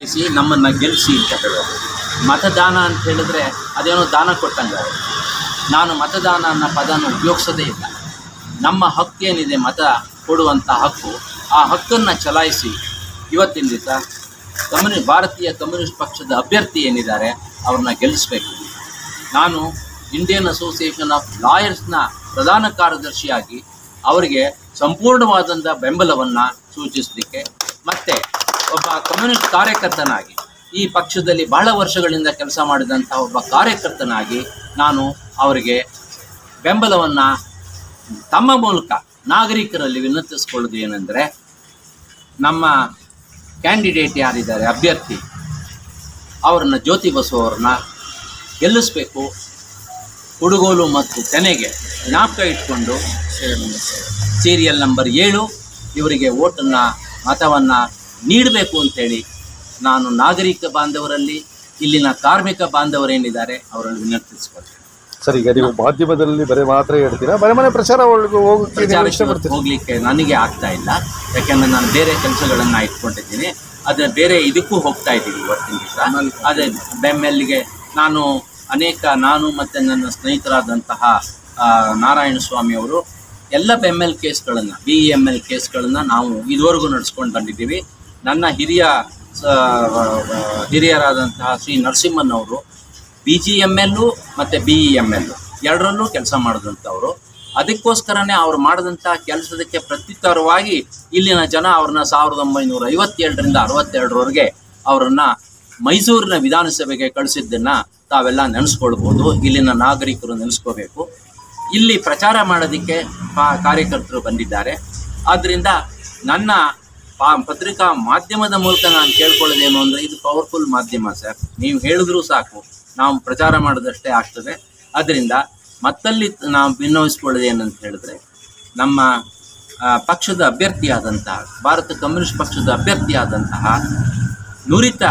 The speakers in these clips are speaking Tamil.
ನಮ್ಮನ್ನು ಗೆಲ್ಲಿಸಿ ಅಂತ ಹೇಳೋದು. ಮತದಾನ ಅಂತ ಹೇಳಿದ್ರೆ ಅದೇನೋ ದಾನ ಕೊಟ್ಟಂಗೆ. ನಾನು ಮತದಾನ ಅನ್ನೋ ಪದನ ಉಪಯೋಗಿಸೋದೇ ಇಲ್ಲ. ನಮ್ಮ ಹಕ್ಕೇನಿದೆ ಮತ ಕೊಡುವಂಥ ಹಕ್ಕು, ಆ ಹಕ್ಕನ್ನು ಚಲಾಯಿಸಿ ಇವತ್ತಿನ ದಿವಸ ಭಾರತೀಯ ಕಮ್ಯುನಿಸ್ಟ್ ಪಕ್ಷದ ಅಭ್ಯರ್ಥಿ ಏನಿದ್ದಾರೆ ಅವ್ರನ್ನ ಗೆಲ್ಲಿಸಬೇಕು. ನಾನು ಇಂಡಿಯನ್ ಅಸೋಸಿಯೇಷನ್ ಆಫ್ ಲಾಯರ್ಸ್ನ ಪ್ರಧಾನ ಕಾರ್ಯದರ್ಶಿಯಾಗಿ ಅವರಿಗೆ ಸಂಪೂರ್ಣವಾದಂಥ ಬೆಂಬಲವನ್ನು ಸೂಚಿಸಲಿಕ್ಕೆ ಮತ್ತು ಒಬ್ಬ ಕಮ್ಯುನಿಸ್ಟ್ ಕಾರ್ಯಕರ್ತನಾಗಿ ಈ ಪಕ್ಷದಲ್ಲಿ ಬಹಳ ವರ್ಷಗಳಿಂದ ಕೆಲಸ ಮಾಡಿದಂಥ ಒಬ್ಬ ಕಾರ್ಯಕರ್ತನಾಗಿ ನಾನು ಅವರಿಗೆ ಬೆಂಬಲವನ್ನು ತಮ್ಮ ಮೂಲಕ ನಾಗರಿಕರಲ್ಲಿ ವಿನಂತಿಸ್ಕೊಳ್ಳೋದು ಏನೆಂದರೆ, ನಮ್ಮ ಕ್ಯಾಂಡಿಡೇಟ್ ಯಾರಿದ್ದಾರೆ ಅಭ್ಯರ್ಥಿ ಅವರನ್ನು ಜ್ಯೋತಿ ಬಸು ಅವ್ರನ್ನ ಗೆಲ್ಲಿಸಬೇಕು. ಕುಡುಗೋಲು ಮತ್ತು ತೆನೆಗೆ ಜ್ಞಾಪಕ ಇಟ್ಕೊಂಡು ಸೀರಿಯಲ್ ನಂಬರ್ 7 ಇವರಿಗೆ ಓಟನ್ನು ಮತವನ್ನು ನೀಡಬೇಕು ಅಂತೇಳಿ ನಾನು ನಾಗರಿಕ ಬಾಂಧವರಲ್ಲಿ, ಇಲ್ಲಿನ ಕಾರ್ಮಿಕ ಬಾಂಧವರೇನಿದ್ದಾರೆ ಅವರಲ್ಲಿ ವಿನಂತಿಸ್ಕೊಳ್ತೀನಿ. ಸರ್, ಈಗ ನೀವು ಮಾಧ್ಯಮದಲ್ಲಿ ಬರೀ ಮಾತ್ರ ಹೇಳ್ತೀರಾ, ಬರೀ ಮನೆ ಪ್ರಚಾರ ಹೋಗ್ಲಿಕ್ಕೆ ನನಗೆ ಆಗ್ತಾ ಇಲ್ಲ. ಯಾಕೆಂದರೆ ನಾನು ಬೇರೆ ಕೆಲಸಗಳನ್ನು ಇಟ್ಕೊಂಡಿದ್ದೀನಿ. ಅದೇ ಬೇರೆ ಇದಕ್ಕೂ ಹೋಗ್ತಾ ಇದ್ದೀವಿ ಇವತ್ತಿನ ದಿವಸ. ಅದೇ ಬೆಮ್ಮೆಲ್ಲಿಗೆ ನಾನು ಮತ್ತು ನನ್ನ ಸ್ನೇಹಿತರಾದಂತಹ ನಾರಾಯಣ ಸ್ವಾಮಿ ಅವರು ಎಲ್ಲ ಬೆಮ್ಮೆಲ್ ಕೇಸ್ಗಳನ್ನು, BEML ಕೇಸ್ಗಳನ್ನು ನಾವು ಇದುವರೆಗೂ ನಡೆಸ್ಕೊಂಡು ಬಂದಿದ್ದೀವಿ. ನನ್ನ ಹಿರಿಯರಾದಂತಹ ಶ್ರೀ ನರಸಿಂಹನವರು BGML ಮತ್ತು BEML ಎರಡರಲ್ಲೂ ಕೆಲಸ ಮಾಡಿದಂಥವರು. ಅದಕ್ಕೋಸ್ಕರನೇ ಅವ್ರು ಮಾಡಿದಂಥ ಕೆಲಸದಕ್ಕೆ ಪ್ರತ್ಯುತ್ತರವಾಗಿ ಇಲ್ಲಿನ ಜನ ಅವ್ರನ್ನ 1957ರಿಂದ 62ರವರೆಗೆ ಅವರನ್ನು ಮೈಸೂರಿನ ವಿಧಾನಸಭೆಗೆ ಕಳಿಸಿದ್ದನ್ನು ತಾವೆಲ್ಲ ನೆನೆಸ್ಕೊಳ್ಬೋದು. ಇಲ್ಲಿನ ನಾಗರಿಕರು ನೆನೆಸ್ಕೋಬೇಕು. ಇಲ್ಲಿ ಪ್ರಚಾರ ಮಾಡೋದಕ್ಕೆ ಕಾರ್ಯಕರ್ತರು ಬಂದಿದ್ದಾರೆ. ಆದ್ದರಿಂದ ನನ್ನ ಪತ್ರಿಕಾ ಮಾಧ್ಯಮದ ಮೂಲಕ ನಾನು ಕೇಳ್ಕೊಳ್ಳೋದೇನು ಅಂದರೆ, ಇದು ಪವರ್ಫುಲ್ ಮಾಧ್ಯಮ ಸರ್. ನೀವು ಹೇಳಿದ್ರೂ ಸಾಕು, ನಾವು ಪ್ರಚಾರ ಮಾಡೋದಷ್ಟೇ ಆಗ್ತದೆ. ಅದರಿಂದ ಮತ್ತಲ್ಲಿ ನಾವು ಭಿನ್ನವಿಸ್ಕೊಳ್ಳೋದೇನಂತ ಹೇಳಿದ್ರೆ, ನಮ್ಮ ಪಕ್ಷದ ಅಭ್ಯರ್ಥಿಯಾದಂತಹ, ಭಾರತ ಕಮ್ಯುನಿಸ್ಟ್ ಪಕ್ಷದ ಅಭ್ಯರ್ಥಿಯಾದಂತಹ ನುರಿತ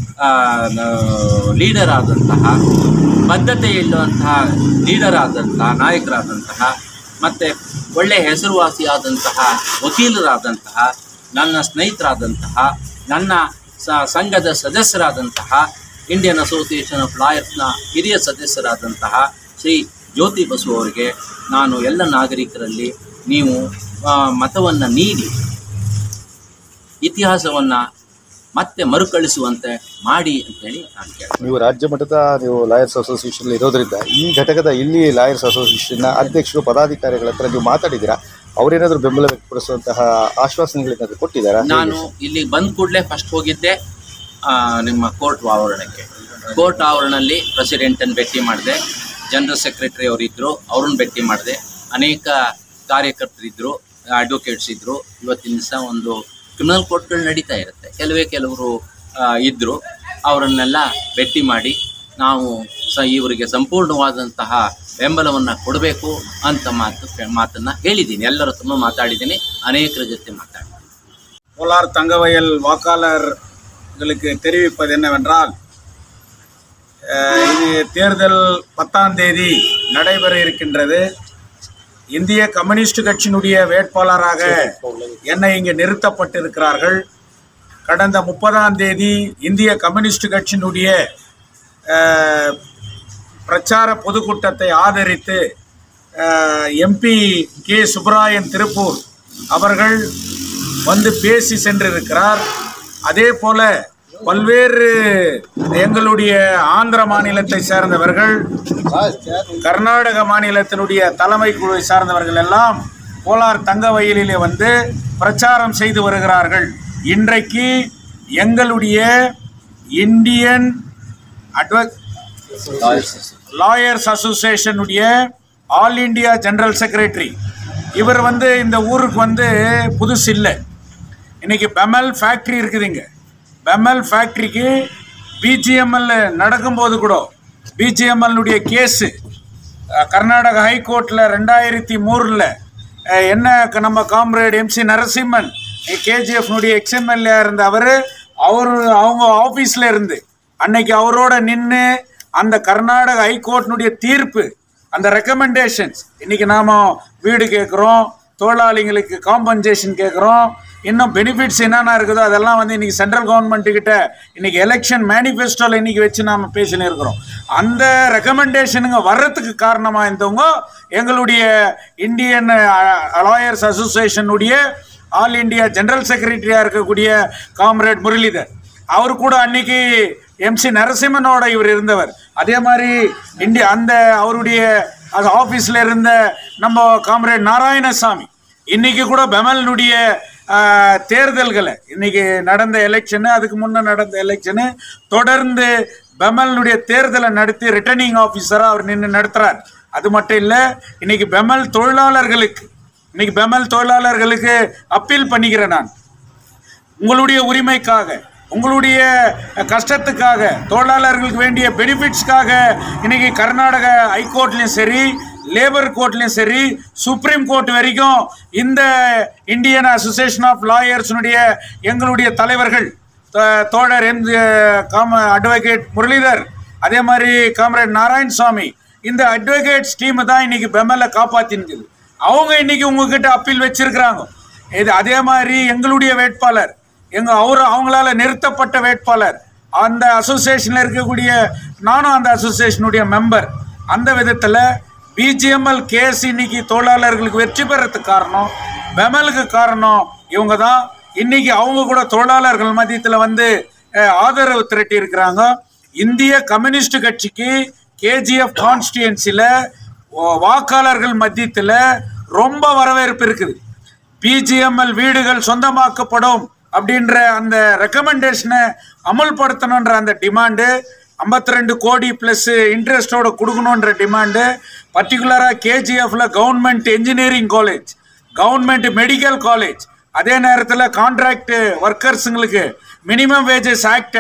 ಲೀಡರ್ ಆದಂತಹ, ಬದ್ಧತೆ ಇಲ್ಲುವಂತಹ ಲೀಡರ್ ಆದಂತಹ, ನಾಯಕರಾದಂತಹ ಮತ್ತು ಒಳ್ಳೆಯ ಹೆಸರುವಾಸಿಯಾದಂತಹ ವಕೀಲರಾದಂತಹ, ನನ್ನ ಸ್ನೇಹಿತರಾದಂತಹ, ನನ್ನ ಸಂಘದ ಸದಸ್ಯರಾದಂತಹ, ಇಂಡಿಯನ್ ಅಸೋಸಿಯೇಷನ್ ಆಫ್ ಲಾಯರ್ಸ್ನ ಹಿರಿಯ ಸದಸ್ಯರಾದಂತಹ ಶ್ರೀ ಜ್ಯೋತಿ ಬಸು ಅವರಿಗೆ ನಾನು ಎಲ್ಲ ನಾಗರಿಕರಲ್ಲಿ ನೀವು ಮತವನ್ನು ನೀಡಿ ಇತಿಹಾಸವನ್ನು ಮತ್ತೆ ಮರುಕಳಿಸುವಂತೆ ಮಾಡಿ ಅಂತೇಳಿ ನಾನು ಕೇಳ್ತೀನಿ. ನೀವು ರಾಜ್ಯ ಮಟ್ಟದ ಲಾಯರ್ಸ್ ಅಸೋಸಿಯೇಷನ್ ಇರೋದ್ರಿಂದ ಈ ಘಟಕದ ಇಲ್ಲಿ ಲಾಯರ್ಸ್ ಅಸೋಸಿಯೇಷನ್ನ ಅಧ್ಯಕ್ಷರು ಪದಾಧಿಕಾರಿಗಳ ಹತ್ರ ನೀವು ಮಾತಾಡಿದ್ದೀರಾ? ಅವರೇನಾದರೂ ಬೆಂಬಲ ವ್ಯಕ್ತಪಡಿಸುವಂತಹ ಆಶ್ವಾಸನೆಗಳೇನಾದರೂ ಕೊಟ್ಟಿದ್ದಾರಾ? ನಾನು ಇಲ್ಲಿ ಬಂದ ಕೂಡಲೇ ಫಸ್ಟ್ ಹೋಗಿದ್ದೆ ನಿಮ್ಮ ಕೋರ್ಟ್ ಆವರಣಕ್ಕೆ. ಕೋರ್ಟ್ ಆವರಣದಲ್ಲಿ ಪ್ರೆಸಿಡೆಂಟನ್ನು ಭೇಟಿ ಮಾಡಿದೆ, ಜನರಲ್ ಸೆಕ್ರೆಟರಿ ಅವರಿದ್ದರು, ಅವ್ರನ್ನ ಭೇಟಿ ಮಾಡಿದೆ, ಅನೇಕ ಕಾರ್ಯಕರ್ತರಿದ್ದರು, ಅಡ್ವೊಕೇಟ್ಸ್ ಇದ್ದರು. ಇವತ್ತಿನ ದಿವಸ ಒಂದು ಕ್ರಿಮಿನಲ್ ಕೋರ್ಟ್ಗಳು ನಡೀತಾ ಇರುತ್ತೆ, ಕೆಲವರು ಇದ್ದರು. ಅವರನ್ನೆಲ್ಲ ಭೇಟಿ ಮಾಡಿ ಇವರಿಗೆ ಸಂಪೂರ್ಣವಾದಂತಹ ಬೆಂಬಲವನ್ನು ಕೊಡಬೇಕು ಅಂತ ಮಾತನ್ನು ಹೇಳಿದ್ದೀನಿ. ಎಲ್ಲರ ಹತ್ರ ಮಾತಾಡಿದ್ದೀನಿ, ಅನೇಕರ ಜೊತೆ ಮಾತಾಡಿದ್ದೀನಿ. கோலார் தங்கவயல் வாக்காளர்களுக்கு தெரிவிப்பது என்னவென்றால், இது தேர்தல் 10ஆம் தேதி நடைபெற இருக்கின்றது. இந்திய கம்யூனிஸ்ட் கட்சியினுடைய வேட்பாளராக என்னை இங்கே நிறுத்தப்பட்டிருக்கிறார்கள். கடந்த 30ஆம் தேதி இந்திய கம்யூனிஸ்ட் கட்சியினுடைய பிரச்சார பொதுக்கூட்டத்தை ஆதரித்து MP K சுப்ராயன் திருப்பூர் அவர்கள் வந்து பேசி சென்றிருக்கிறார். அதே போல பல்வேறு எங்களுடைய ஆந்திர மாநிலத்தை சார்ந்தவர்கள், கர்நாடக மாநிலத்தினுடைய தலைமை குழுவை சார்ந்தவர்கள் எல்லாம் கோலார் தங்கவயலிலே வந்து பிரச்சாரம் செய்து வருகிறார்கள். இன்றைக்கு எங்களுடைய இந்தியன் லாயர்ஸ் அசோசியேஷனுடைய ஆல் இண்டியா ஜெனரல் செக்ரட்டரி இவர் வந்து இந்த ஊருக்கு வந்து புதுசு இல்லை. இன்றைக்கி பெமல் ஃபேக்ட்ரி இருக்குதுங்க. பெமல் ஃபேக்ட்ரிக்கு BGML நடக்கும்போது கூட BGMLனுடைய கேஸு கர்நாடக ஹைகோர்ட்டில் 2003 என்ன நம்ம காம்ரேட் MC நரசிம்மன் KGFனுடைய XMLA இருந்த அவங்க ஆஃபீஸில் இருந்து அன்னைக்கு அவரோட நின்று அந்த கர்நாடக ஹைகோர்ட்டினுடைய தீர்ப்பு, அந்த ரெக்கமெண்டேஷன்ஸ், இன்றைக்கி நாம் வீடு கேட்குறோம், தொழிலாளிங்களுக்கு காம்பன்சேஷன் கேட்குறோம், இன்னும் பெனிஃபிட்ஸ் என்னென்ன இருக்குதோ அதெல்லாம் வந்து இன்றைக்கி சென்ட்ரல் கவர்மெண்ட்டுக்கிட்ட இன்றைக்கி எலெக்ஷன் மேனிஃபெஸ்டோவில் இன்றைக்கி வச்சு நாம் பேசின்னு இருக்கிறோம். அந்த ரெக்கமெண்டேஷனுங்க வர்றதுக்கு காரணமாக இருந்தவங்க எங்களுடைய இந்தியன் லாயர்ஸ் அசோசியேஷனுடைய ஆல் இண்டியா ஜெனரல் செக்ரட்டரியாக இருக்கக்கூடிய காம்ரேட் முரளிதர். அவர் கூட அன்னைக்கு MC நரசிம்மனோட இவர் இருந்தவர். அதே மாதிரி அந்த அவருடைய ஆஃபீஸில் இருந்த நம்ம காம்ரேட் நாராயணசாமி இன்னைக்கு கூட பெமலினுடைய தேர்தல்களை இன்னைக்கு நடந்த எலெக்ஷனு, அதுக்கு முன்னே நடந்த எலெக்ஷனு தொடர்ந்து பெமலினுடைய தேர்தலை நடத்தி ரிட்டர்னிங் ஆஃபீஸராக அவர் நின்று நடத்துகிறார். அது மட்டும் இல்லை, இன்னைக்கு பெமல் தொழிலாளர்களுக்கு அப்பீல் பண்ணிக்கிறேன். நான் உங்களுடைய உரிமைக்காக, உங்களுடைய கஷ்டத்துக்காக, தொழிலாளர்களுக்கு வேண்டிய பெனிஃபிட்ஸ்க்காக இன்னைக்கு கர்நாடக ஹைகோர்ட்லையும் சரி, லேபர் கோர்ட்லையும் சரி, சுப்ரீம் கோர்ட் வரைக்கும் இந்த இந்தியன் அசோசியேஷன் ஆஃப் லாயர்ஸுடைய எங்களுடைய தலைவர்கள் தோழர் அட்வொகேட் முரளிதர், அதே மாதிரி காம்ரேட் நாராயணசாமி, இந்த அட்வொகேட்ஸ் டீம் தான் இன்னைக்கு பெமலை காப்பாற்றினுக்குது. அவங்க இன்னைக்கு உங்ககிட்ட அப்பீல் வச்சிருக்கிறாங்க. இது அதே மாதிரி எங்களுடைய வேட்பாளர், அவங்களால நிறுத்தப்பட்ட வேட்பாளர், அந்த அசோசியேஷனில் இருக்கக்கூடிய நானும் அந்த அசோசியேஷனுடைய மெம்பர். அந்த விதத்தில் BGML கேஸ் இன்னைக்கு தொழிலாளர்களுக்கு வெற்றி பெறத்துக்கு காரணம், பெமலுக்கு காரணம் இவங்க தான். இன்னைக்கு அவங்க கூட தொழிலாளர்கள் மத்தியத்தில் வந்து ஆதரவு திரட்டி இருக்கிறாங்க. இந்திய கம்யூனிஸ்ட் கட்சிக்கு KGF கான்ஸ்டியூன்சியில் வாக்காளர்கள் மத்தியத்தில் ரொம்ப வரவேற்பு இருக்குது. BGML வீடுகள் சொந்தமாக்கப்படும் அப்படின்ற அந்த ரெக்கமெண்டேஷனை அமல்படுத்தணுன்ற அந்த டிமாண்டு, 52 கோடி ப்ளஸ் இன்ட்ரெஸ்டோட கொடுக்கணுன்ற டிமாண்டு, பர்டிகுலராக KGFல government engineering college, government medical college, அதே நேரத்தில் கான்ட்ராக்ட் ஒர்க்கர்ஸுங்களுக்கு மினிமம் வேஜஸ் ஆக்டை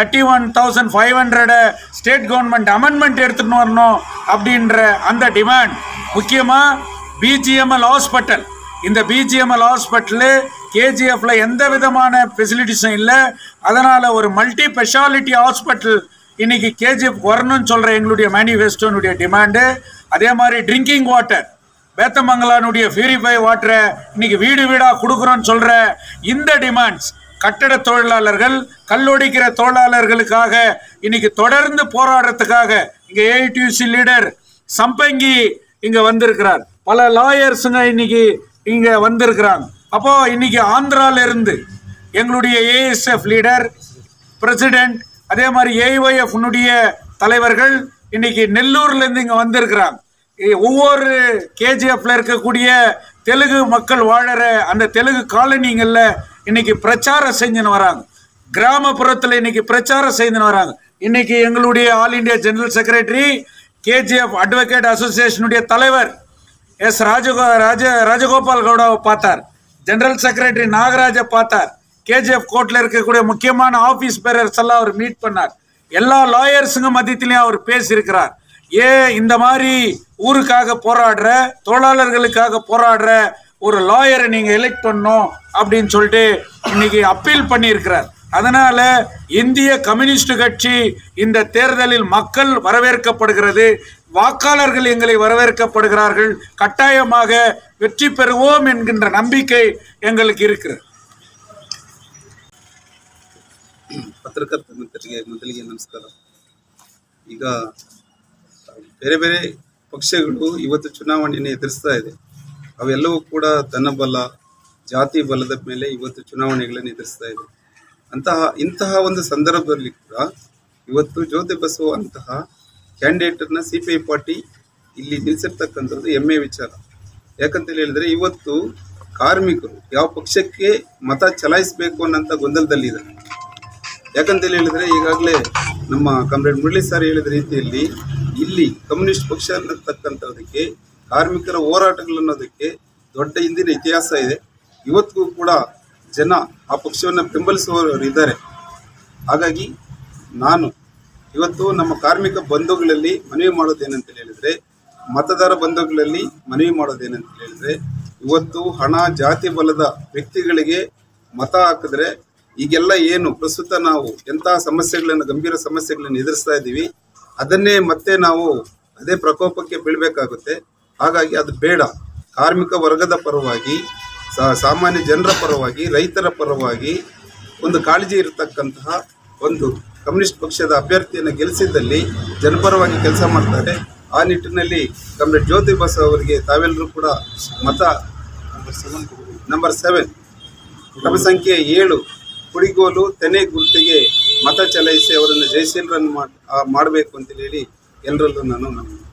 31,500 ஸ்டேட் கவர்மெண்ட் அமெண்ட்மெண்ட் எடுத்துகிட்டு வரணும் அப்படின்ற அந்த டிமாண்ட். முக்கியமாக BGML ஹாஸ்பிட்டல், இந்த BGML ஹாஸ்பிட்டலு KGFல எந்த விதமான ஃபெசிலிட்டிஸும் இல்லை. அதனால் ஒரு மல்டி ஸ்பெஷாலிட்டி ஹாஸ்பிட்டல் இன்னைக்கு KGF வரணும்னு சொல்கிற எங்களுடைய மேனிஃபெஸ்டோனுடைய டிமாண்டு. அதே மாதிரி ட்ரிங்கிங் வாட்டர், பேத்தமங்கலானுடைய பியூரிஃபை வாட்டரை இன்னைக்கு வீடு வீடாக கொடுக்குறோன்னு சொல்கிற இந்த டிமாண்ட்ஸ், கட்டட தொழிலாளர்கள், கல்லொடிக்கிற தொழிலாளர்களுக்காக இன்னைக்கு தொடர்ந்து போராடுறதுக்காக இங்கே AITUC லீடர் சம்பங்கி இங்கே வந்திருக்கிறார். பல லாயர்ஸுங்க இன்னைக்கு இங்கே வந்திருக்கிறாங்க. அப்போ இன்னைக்கு ஆந்திரால இருந்து எங்களுடைய ASF லீடர், பிரசிடென்ட், அதே மாதிரி AYF தலைவர்கள் இன்னைக்கு நெல்லூர்ல இருந்து இங்க வந்திருக்கிறாங்க. ஒவ்வொரு KGFல இருக்கக்கூடிய தெலுங்கு மக்கள் வாழற அந்த தெலுங்கு காலனிங்கள்ல இன்னைக்கு பிரச்சாரம் செஞ்சுன்னு வராங்க. கிராமப்புறத்தில் இன்னைக்கு பிரச்சாரம் செய்துன்னு வராங்க. இன்னைக்கு எங்களுடைய all India general secretary, KGF advocate அசோசியேஷனுடைய தலைவர் ராஜகோபால் கவுடாவை பார்த்தார், ஜெனரல் செக்ரட்டரி நாகராஜை பார்த்தார், KGF கோர்ட்ல இருக்கக்கூடிய முக்கியமான ஆபீஸ் பேரர்ஸ் எல்லாம் அவர் மீட் பண்ணார். எல்லா லாயர்ஸுங்க மத்தியத்திலையும் அவர் பேசியிருக்கிறார். இந்த மாதிரி ஊருக்காக போராடுற, தொழிலாளர்களுக்காக போராடுற ஒரு லாயரை நீங்க எலெக்ட் பண்ணணும் அப்படின்னு சொல்லிட்டு இன்னைக்கு அப்பீல் பண்ணியிருக்கிறார். அதனால இந்திய கம்யூனிஸ்ட் கட்சி இந்த தேர்தலில் மக்கள் வரவேற்கப்படுகிறது, வாக்காளர்கள் எங்களை வரவேற்கப்படுகிறார்கள், கட்டாயமாக வெற்றி பெறுவோம் என்கின்ற நம்பிக்கை எங்களுக்கு இருக்கிறது. ಪತ್ರಕರ್ತ ಮಿತ್ರರಿಗೆ ಮೊದಲಿಗೆ ನಮಸ್ಕಾರ. ಈಗ ಬೇರೆ ಬೇರೆ ಪಕ್ಷಗಳು ಇವತ್ತು ಚುನಾವಣೆಯನ್ನು ಎದುರಿಸ್ತಾ ಇದೆ. ಅವೆಲ್ಲವೂ ಕೂಡ ಧನಬಲ, ಜಾತಿ ಬಲದ ಮೇಲೆ ಇವತ್ತು ಚುನಾವಣೆಗಳನ್ನು ಎದುರಿಸ್ತಾ ಇದೆ. ಇಂತಹ ಒಂದು ಸಂದರ್ಭದಲ್ಲಿ ಕೂಡ ಇವತ್ತು ಜ್ಯೋತಿ ಬಸು ಅಂತಹ ಕ್ಯಾಂಡಿಡೇಟರ್ನ CPI ಪಾರ್ಟಿ ಇಲ್ಲಿ ನಿಲ್ಲಿಸಿರ್ತಕ್ಕಂಥದ್ದು ಹೆಮ್ಮೆ ವಿಚಾರ. ಯಾಕಂತೇಳಿ ಹೇಳಿದ್ರೆ ಇವತ್ತು ಕಾರ್ಮಿಕರು ಯಾವ ಪಕ್ಷಕ್ಕೆ ಮತ ಚಲಾಯಿಸಬೇಕು ಅನ್ನೋಂಥ ಗೊಂದಲದಲ್ಲಿದ್ದಾರೆ. ಯಾಕಂತೇಳಿ ಹೇಳಿದ್ರೆ ಈಗಾಗಲೇ ನಮ್ಮ ಕಾಮ್ರೇಡ್ ಮುರಳಿ ಸರ್ ಹೇಳಿದ ರೀತಿಯಲ್ಲಿ ಇಲ್ಲಿ ಕಮ್ಯುನಿಸ್ಟ್ ಪಕ್ಷ ಅನ್ನತಕ್ಕಂಥದಕ್ಕೆ, ಕಾರ್ಮಿಕರ ಹೋರಾಟಗಳನ್ನೋದಕ್ಕೆ ದೊಡ್ಡ ಹಿಂದಿನ ಇತಿಹಾಸ ಇದೆ. ಇವತ್ತಿಗೂ ಕೂಡ ಜನ ಆ ಪಕ್ಷವನ್ನು ಬೆಂಬಲಿಸುವವರು ಇದ್ದಾರೆ. ಹಾಗಾಗಿ ನಾನು ಇವತ್ತು ನಮ್ಮ ಕಾರ್ಮಿಕ ಬಂಧುಗಳಲ್ಲಿ ಮನವಿ ಮಾಡೋದೇನಂತ ಹೇಳಿದ್ರೆ, ಮತದಾರ ಬಂಧುಗಳಲ್ಲಿ ಮನವಿ ಮಾಡೋದೇನಂತ ಹೇಳಿದ್ರೆ, ಇವತ್ತು ಹಣ, ಜಾತಿ ಬಲದ ವ್ಯಕ್ತಿಗಳಿಗೆ ಮತ ಹಾಕಿದ್ರೆ ಈಗೆಲ್ಲ ಏನು ಪ್ರಸ್ತುತ ನಾವು ಎಂತಹ ಸಮಸ್ಯೆಗಳನ್ನು, ಗಂಭೀರ ಸಮಸ್ಯೆಗಳನ್ನು ಎದುರಿಸ್ತಾ ಇದ್ದೀವಿ, ಅದನ್ನೇ ಮತ್ತೆ ನಾವು ಅದೇ ಪ್ರಕೋಪಕ್ಕೆ ಬೀಳಬೇಕಾಗುತ್ತೆ. ಹಾಗಾಗಿ ಅದು ಬೇಡ. ಕಾರ್ಮಿಕ ವರ್ಗದ ಪರವಾಗಿ ಸಾಮಾನ್ಯ ಜನರ ಪರವಾಗಿ, ರೈತರ ಪರವಾಗಿ ಒಂದು ಕಾಳಜಿ ಇರತಕ್ಕಂತಹ ಒಂದು ಕಮ್ಯುನಿಸ್ಟ್ ಪಕ್ಷದ ಅಭ್ಯರ್ಥಿಯನ್ನು ಗೆಲ್ಲಿಸಿದ್ದಲ್ಲಿ ಜನಪರವಾಗಿ ಕೆಲಸ ಮಾಡ್ತಾರೆ. ಆ ನಿಟ್ಟಿನಲ್ಲಿ ಕಾಮ್ರೇಡ್ ಜ್ಯೋತಿ ಬಸು ಅವರಿಗೆ ತಾವೆಲ್ಲರೂ ಕೂಡ ಮತ ನಂಬರ್ 7 ಕ್ರಮ ಸಂಖ್ಯೆ 7 ಕುಡಿಗೋಲು ತೆನೆ ಗುರುತಿಗೆ ಮತ ಚಲಾಯಿಸಿ ಅವರನ್ನು ಜಯಶೀಲರನ್ನು ಮಾಡಬೇಕು ಅಂತೇಳಿ ಎಲ್ಲರಲ್ಲೂ ನಾನು